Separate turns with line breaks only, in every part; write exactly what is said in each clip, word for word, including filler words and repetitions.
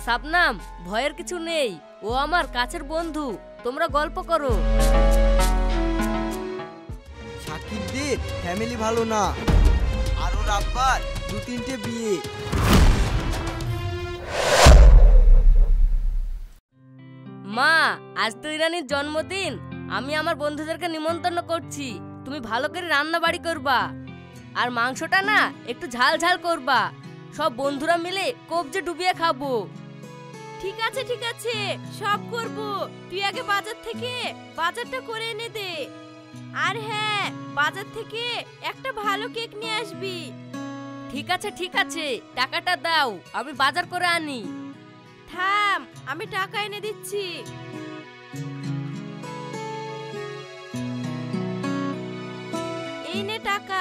শাবনাম, ভয়ের কিছু নেই, ও আমার কাছের বন্ধু, তোমরা গল্প করো।
সাকিবদের ফ্যামিলি ভালো না, আর ওর আব্বার দু তিনটে বিয়ে।
মা, আজ তো ইরানির জন্মদিন, আমি আমার বন্ধুদেরকে নিমন্ত্রণ করছি। তুমি ভালো করে রান্না বাড়ি করবা, আর মাংসটা না একটু ঝাল ঝাল করবা। সব বন্ধুরা মিলে কবজি ডুবিয়ে খাবো।
ঠিক আছে ঠিক আছে, সব করব। তুই আগে বাজার থেকে বাজারটা করে এনে দে। আর হ্যাঁ, বাজার থেকে একটা ভালো কেক নিয়ে আসবি।
ঠিক আছে ঠিক আছে, টাকাটা দাও, আমি বাজার করে আনি।
থাম, আমি টাকা এনে দিচ্ছি। এই নে টাকা।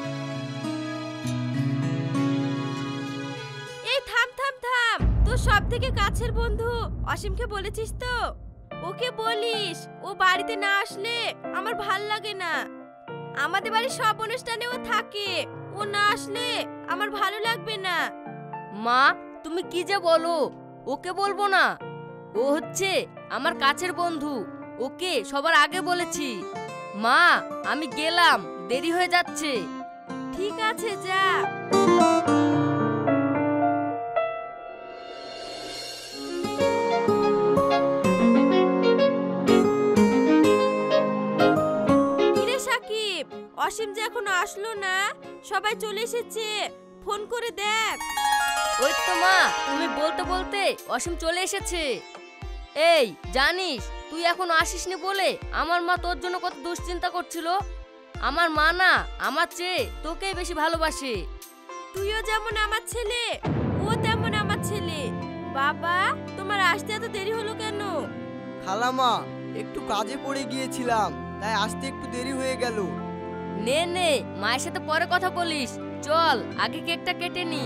এই থাম থাম থাম, তোর সব থেকে কাছের বন্ধু অসীমকে বলেছিস তো? ওকে বলিস ও বাড়িতে না আসলে আমার ভাল লাগে না। আমাদের বাড়ির সব অনুষ্ঠানে ও থাকে, ও না আসলে আমার ভালো লাগবে না।
মা, তুমি কি যে বলো, ওকে বলবো না? ও হচ্ছে আমার কাছের বন্ধু, ওকে সবার আগে বলেছি। মা, আমি গেলাম, দেরি হয়ে যাচ্ছে।
ঠিক আছে, যা। কিরে সাকিব, অসীম যে এখনো আসলো না, সবাই চলে এসেছে, ফোন করে দেখ।
ওই তো মা, তুমি বলতে বলতে অসীম চলে এসেছে। এই জানিস, তুই এখন আসিসনি বলে আমার মা তোর জন্য কত দুশ্চিন্তা করছিল। আমার মা না আমার চেয়ে তোকেই বেশি ভালোবাসে।
তুইও যেমন আমার ছেলে, ও তেমন আমার ছেলে। বাবা, তোমার আসতে এত দেরি হলো কেন?
খালামা, একটু কাজে পড়ে গিয়েছিলাম, তাই আসতে একটু দেরি হয়ে গেল।
নে নে, মায়ের সাথে পরে কথা বলিস, চল আগে কেকটা কেটে নি।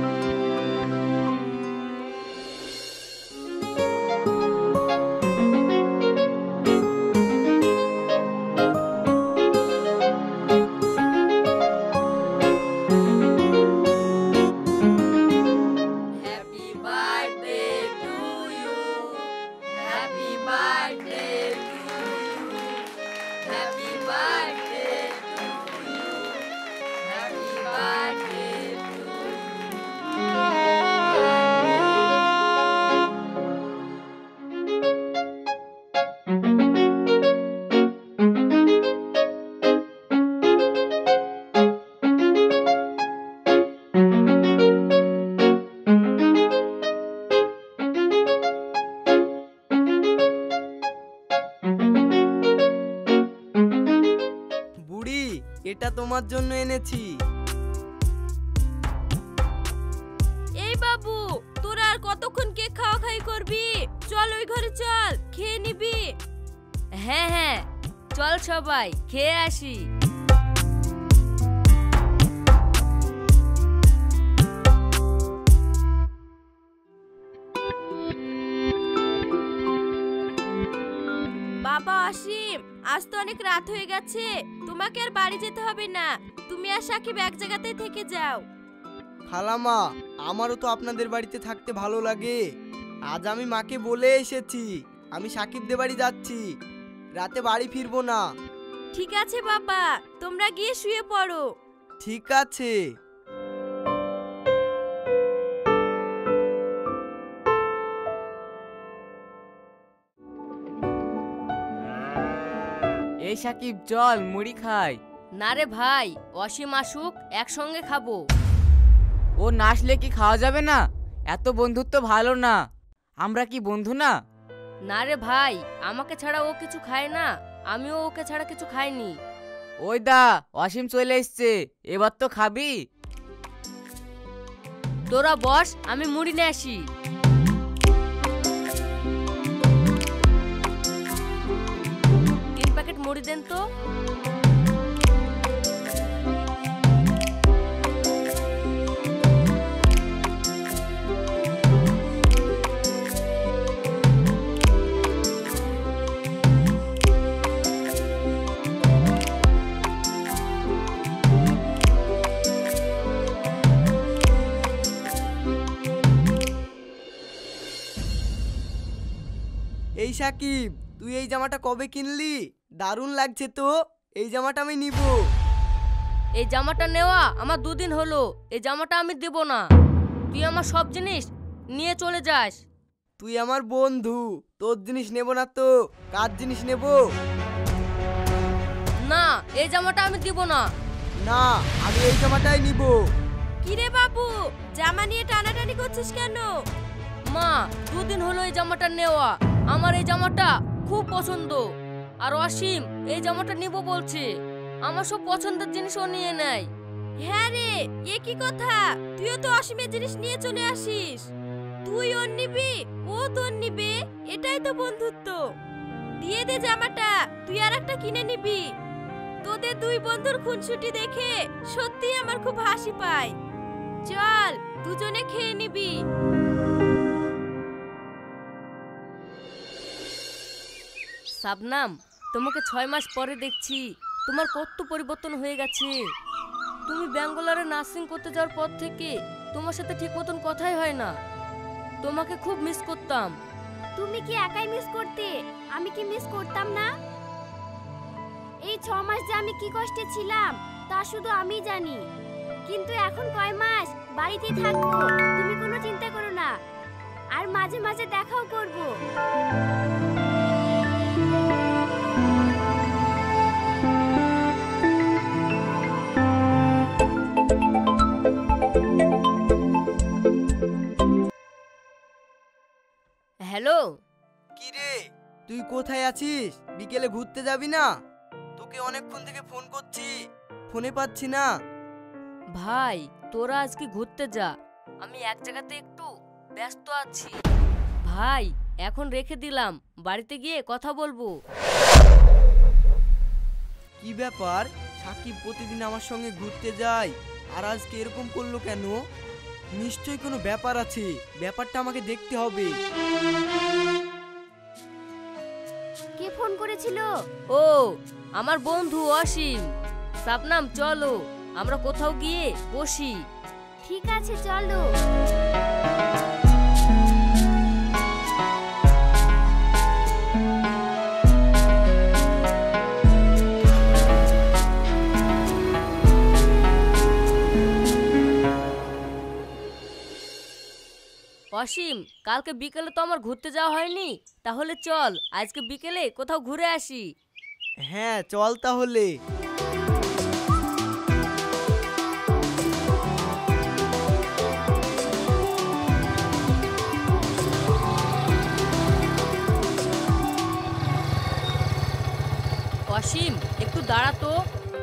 বুড়ি, এটা তোমার জন্য এনেছি।
এই বাবু, তোরা আর কতক্ষণ কেক খাওয়া খাই করবি? চল ওই ঘরে চল, খেয়ে নিবি।
হ্যাঁ হ্যাঁ, চল সবাই খেয়ে আসি।
বাবা অসীম, আজ তো অনেক রাত হয়ে গেছে, তোমাকে আর বাড়ি যেতে হবে না। তুমি আর সাকিব এক জায়গাতেই থেকে যাও।
খালামা, আমারও তো আপনাদের বাড়িতে থাকতে ভালো লাগে। আজ আমি মাকে বলে এসেছি আমি সাকিবদের বাড়ি যাচ্ছি, রাতে বাড়ি ফিরবো না।
ঠিক আছে বাবা, তোমরা গিয়ে শুয়ে পড়ো।
ঠিক আছে।
এই সাকিব, চল মুড়ি খাই।
না রে ভাই, অসীম আসুক, একসঙ্গে খাবো।
ও না আসলে কি খাওয়া যাবে না? এত বন্ধুত্ব ভালো না। আমরা কি বন্ধু না?
না রে ভাই, আমাকে ছাড়া ও কিছু খায় না, আমিও ওকে ছাড়া কিছু খাইনি।
ওই দা, অসীম চলে এসছে, এবার তো খাবি।
তোরা বস, আমি মুড়ি নিয়ে আসি। তিন প্যাকেট মুড়ি দেন তো।
এই সাকিব, তুই এই জামাটা কবে কিনলি? দারুণ লাগছে তো। এই জামাটা আমি নিব।
এই জামাটা নেওয়া আমার দুদিন হলো। এই জামাটা আমি দেব না। তুই আমার সব জিনিস নিয়ে চলে যাস।
তুই আমার বন্ধু, তোর জিনিস নেব না তো কার জিনিস নেব?
না, এই জামাটা আমি দিব না।
না, আমি এই জামাটাই নিব।
কিরে বাবু, জামা নিয়ে টানাটানি করছিস কেন?
মা, দুদিন হলো এই জামাটা নেওয়া। আমার এই জামাটা খুব পছন্দ। আর অসীম এই জামাটা নিব বলছে। আমার সব পছন্দের জিনিসও নিয়ে নেয়।
হ্যাঁ রে, এ কি কথা? তুইও তো অসীমের জিনিস নিয়ে চলে আসিস। তুই ওর নিবি, ও তোর নিবে, এটাই তো বন্ধুত্ব। দিয়ে দে জামাটা, তুই আর একটা কিনে নিবি। তোদের দুই বন্ধুর খুনসুটি দেখে সত্যি আমার খুব হাসি পায়। চল, দুজনে খেয়ে নিবি।
শাবনাম, তোমাকে ছয় মাস পরে দেখছি। তোমার কত পরিবর্তন হয়ে গেছে। তুমি ব্যাঙ্গালোরে নার্সিং করতে যাওয়ার পর থেকে তোমার সাথে ঠিক মতন কথাই হয় না। তোমাকে খুব মিস করতাম।
তুমি কি একাই মিস করতে? আমি কি মিস করতাম না? এই ছ মাস যে আমি কি কষ্টে ছিলাম তা শুধু আমি জানি। কিন্তু এখন কয় মাস বাড়িতেই থাকবো, তুমি কোনো চিন্তা করো না। আর মাঝে মাঝে দেখাও করব।
হ্যালো।
কি রে, তুই কোথায় আছিস? বিকেলে ঘুরতে যাবি না? তোকে অনেকক্ষণ থেকে ফোন করছি, ফোনে পাচ্ছি না।
ভাই, তোরা আজকে ঘুরতে যা। আমি এক জায়গাতে একটু ব্যস্ত আছি। ভাই, এখন রেখে দিলাম, বাড়িতে গিয়ে কথা বলবো।
কি ব্যাপার? সাকিব প্রতিদিন আমার সঙ্গে ঘুরতে যায়, আর আজকে এরকম করলো কেন? নিশ্চয়ই কোনো ব্যাপার আছে। ব্যাপারটা আমাকে দেখতে হবে।
কে ফোন করেছিল?
ও, আমার বন্ধু অসীম। শাবনাম, চলো আমরা কোথাও গিয়ে বসি।
ঠিক আছে, চলো।
অসীম, কালকে বিকেলে তো আমার ঘুরতে যাওয়া হয়নি। তাহলে চল আজকে বিকেলে কোথাও ঘুরে আসি।
হ্যাঁ, চল তাহলে।
অসীম, একটু দাঁড়া তো।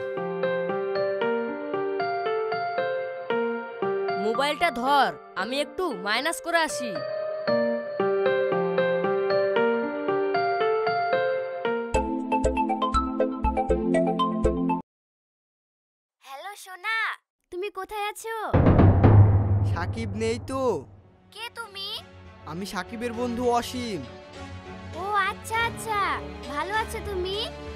মোবাইলটা ধর, আমি একটু মাইনাস করে আসি।
হ্যালো সোনা, তুমি কোথায় আছো?
সাকিব নেই তো।
কে তুমি?
আমি সাকিবের বন্ধু অসীম।
ও আচ্ছা আচ্ছা, ভালো আছো তুমি?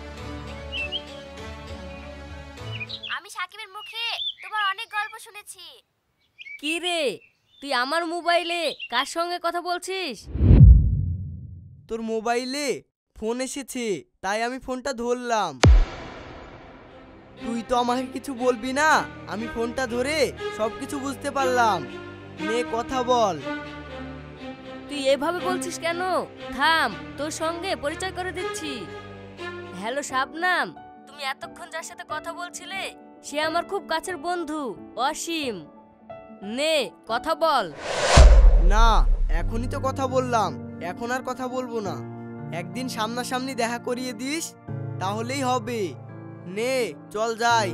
আমি সাকিবের মুখে তোমার অনেক গল্প শুনেছি।
কি রে, তুই আমার মোবাইলে কার সঙ্গে কথা বলছিস?
তোর মোবাইলে ফোন এসেছে, তাই আমি ফোনটা ধরলাম। তুই তো আমাকে কিছু বলবি না? আমি ফোনটা ধরে সব কিছু বুঝতে পারলাম। নে কথা বল।
তুই এভাবে বলছিস কেন? থাম, তোর সঙ্গে পরিচয় করে দিচ্ছি। হ্যালো শাবনাম, তুমি এতক্ষণ যার সাথে কথা বলছিলে সে আমার খুব কাছের বন্ধু অসীম। নে কথা বল।
না, এখনই তো কথা বললাম, এখন আর কথা বলবো না। একদিন সামনাসামনি দেখা করিয়ে দিস, তাহলেই হবে। নে চল যাই।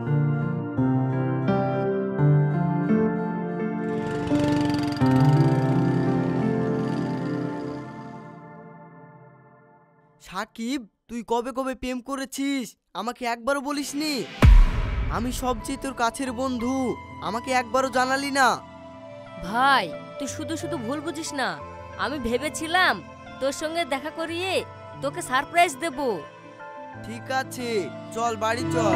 সাকিব, তুই কবে কবে প্রেম করেছিস আমাকে একবারও বলিসনি? আমি সবচেয়ে তোর কাছের বন্ধু, আমাকে একবারও জানালি না।
ভাই, তুই শুধু শুধু ভুল বুঝিস না। আমি ভেবেছিলাম তোর সঙ্গে দেখা করিয়ে তোকে সারপ্রাইজ দেব।
ঠিক আছে, চল বাড়ি চল।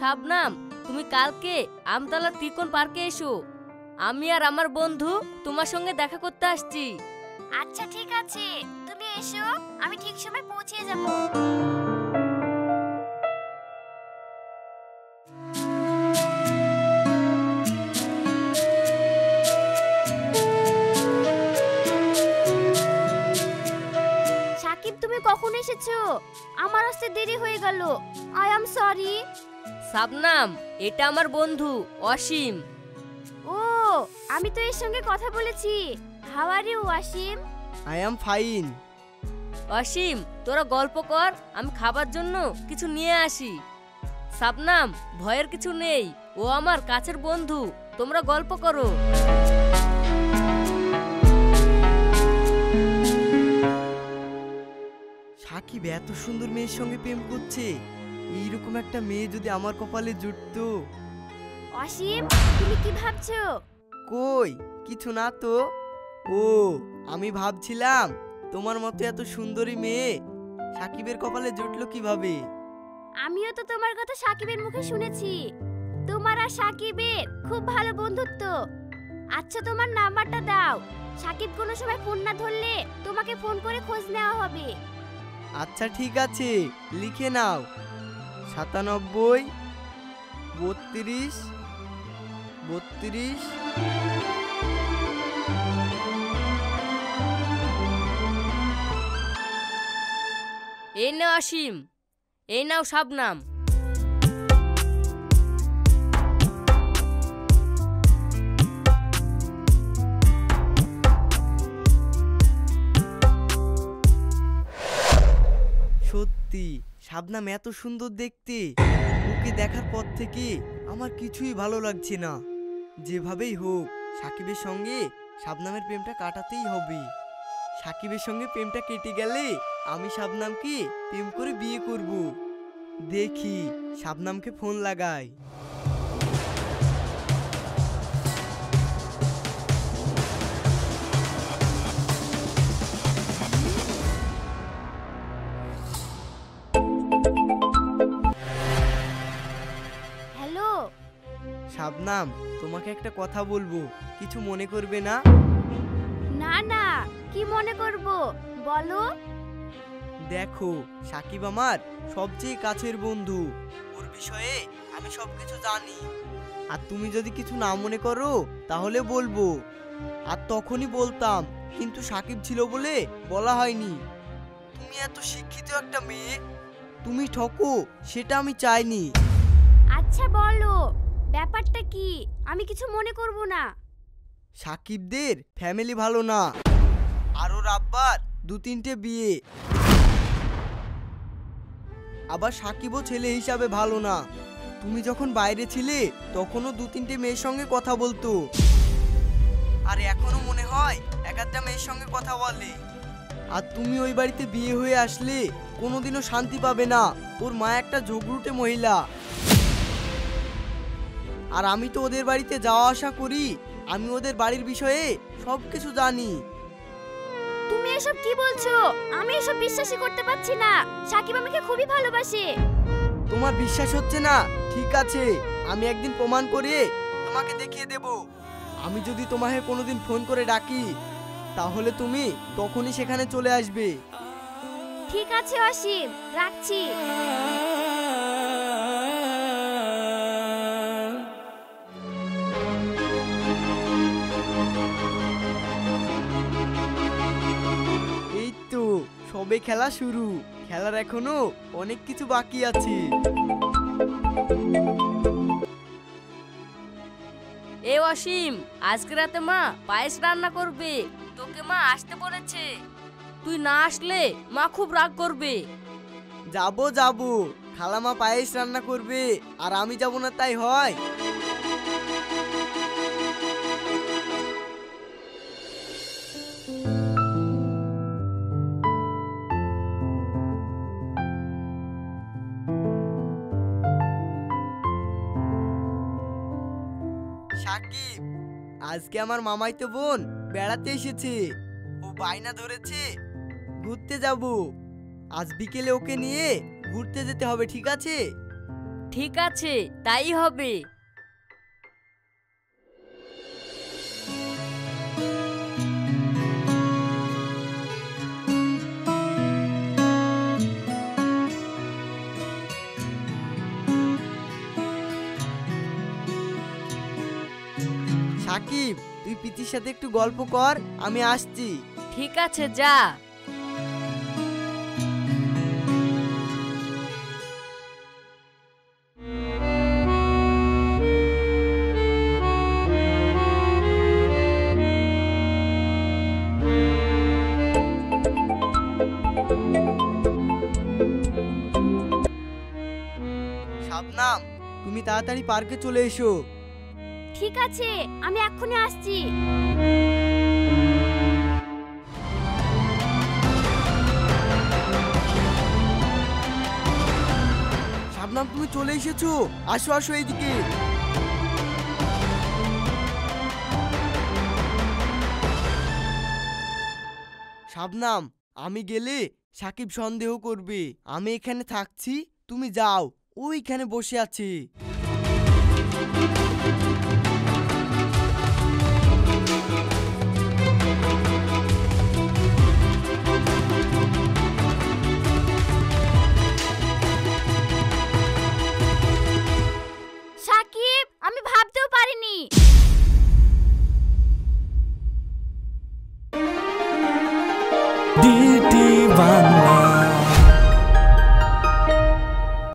শাবনাম, তুমি কালকে আমতলা ত্রিকোণ পার্কে এসো। আমি আর আমার বন্ধু তোমার সঙ্গে দেখা করতে আসছি।
আচ্ছা ঠিক আছে, তুমি এসো, আমি ঠিক সময় পৌঁছে যাব। সাকিব, তুমি কখন এসেছো? আমার আসতে দেরি হয়ে গেল। I am sorry.
শাবনাম, এটা আমার বন্ধু অসীম।
ও, আমি তো এর সঙ্গে কথা বলেছি। How are you Asim?
I am fine.
Asim, তোরা গল্প কর, আমি খাবার জন্য কিছু নিয়ে আসি। শাবনাম, ভয়ের কিছু নেই, ও আমার কাছের বন্ধু, তোমরা গল্প করো।
সাকিব এত সুন্দর মেয়ের সঙ্গে প্রেম করছে, এইরকম একটা মেয়ে যদি আমার কপালে জুটতো।
অসীম, তুমি কি ভাবছো?
কই কিছু না তো। ও, আমি ভাবছিলাম তোমার মতো এত সুন্দরী মেয়ে সাকিবের কপালে জুটলো কিভাবে।
আমিও তো তোমার কথা সাকিবের মুখে শুনেছি। তোমার আর সাকিবের খুব ভালো বন্ধুত্ব। আচ্ছা, তোমার নাম্বারটা দাও। সাকিব কোনো সময় ফোন না ধরলে তোমাকে ফোন করে খোঁজ নেওয়া হবে।
আচ্ছা ঠিক আছে, লিখে নাও। সাতানব্বই বত্রিশ বত্রিশ
এই নাও অসীম, এই নাও শাবনাম।
সত্যি শাবনাম এত সুন্দর দেখতে। ওকে দেখার পর থেকে আমার কিছুই ভালো লাগছে না। যেভাবেই হোক সাকিবের সঙ্গে শাবনামের প্রেমটা কাটাতেই হবে। সাকিবের সঙ্গে প্রেমটা কেটে গেলে আমি শাবনামকে প্রেম করে বিয়ে করব। দেখি শাবনামকে ফোন লাগাই।
হ্যালো।
শাবনাম, তোমাকে একটা কথা বলবো, কিছু মনে করবে না?
না না, কি মনে করব, বলো।
দেখো, সাকিব আমার সবচেয়ে কাছের বন্ধু। ওর বিষয়ে আমি সবকিছু জানি। আর তুমি যদি কিছু না মনে করো তাহলে বলবো। আর তখনই বলতাম, কিন্তু সাকিব ছিল বলে বলা হয়নি। তুমি এত শিক্ষিত একটা মেয়ে, তুমি ঠকো সেটা আমি চাইনি।
আচ্ছা বলো, ব্যাপারটা কি? আমি কিছু মনে করব না।
সাকিবদের ফ্যামিলি ভালো না, আর ওর আব্বার দু তিনটে বিয়ে। আবার সাকিবও ছেলে হিসাবে ভালো না। তুমি যখন বাইরে ছিলে তখনও দু তিনটে মেয়ের সঙ্গে কথা বলতো, আর এখনো মনে হয় এক একটা মেয়ের সঙ্গে কথা বলে। আর তুমি ওই বাড়িতে বিয়ে হয়ে আসলে কোনোদিনও শান্তি পাবে না। ওর মা একটা ঝগড়ুটে মহিলা। আর আমি তো ওদের বাড়িতে যাওয়া আসা করি, আমি ওদের বাড়ির বিষয়ে সব কিছু জানি।
তুমি এসব কি বলছো? আমি এসব বিশ্বাসই করতে পারছি না। সাকিব আমাকে খুবই ভালোবাসে।
তোমার বিশ্বাস হচ্ছে না? ঠিক আছে, আমি একদিন প্রমাণ করে তোমাকে দেখিয়ে দেব। আমি যদি তোমাকে কোনোদিন ফোন করে ডাকি তাহলে তুমি তখনই সেখানে চলে আসবে।
ঠিক আছে অসীম, রাখছি।
এই তো সবে খেলা শুরু, খেলার এখনো অনেক কিছু বাকি আছে।
এ অসীম, আজকে রাতে মা পায়েস রান্না করবে, তোকে মা আসতে বলেছে। তুই না আসলে মা খুব রাগ করবে।
যাবো যাবো, খালামা পায়েস রান্না করবে আর আমি যাব না তাই হয়? সাকিব, আজকে আমার মামাইতো বোন বেড়াতে এসেছে। ও বায়না ধরেছে ঘুরতে যাব। আজ বিকেলে ওকে নিয়ে ঘুরতে যেতে হবে, ঠিক আছে?
ঠিক আছে, তাই হবে।
সাকিব, তুই পিতির সাথে একটু গল্প কর, আমি আসছি।
ঠিক আছে, যা।
শাবনাম, তুমি তাড়াতাড়ি পার্কে চলে এসো।
ঠিক আছে, আমি এক্ষুনি আসছি।
শাবনাম, তুমি চলে এসেছো, আসো আসো এইদিকে। শাবনাম, আমি গেলে সাকিব সন্দেহ করবে। আমি এখানে থাকছি, তুমি যাও, ওইখানে বসে আছে।